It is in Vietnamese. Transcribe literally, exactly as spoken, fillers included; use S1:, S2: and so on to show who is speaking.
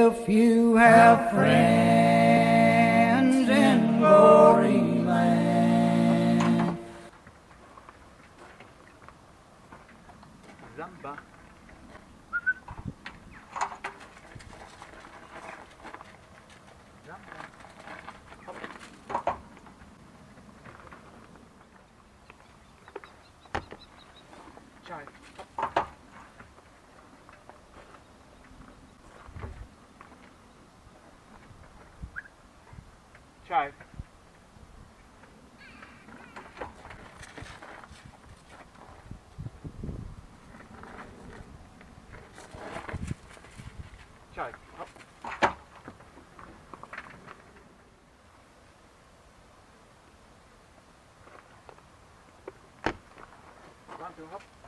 S1: if you have friends in glory land.
S2: Zamba. Zamba. Chai. Chai. Chai. Hop. One, two, hop.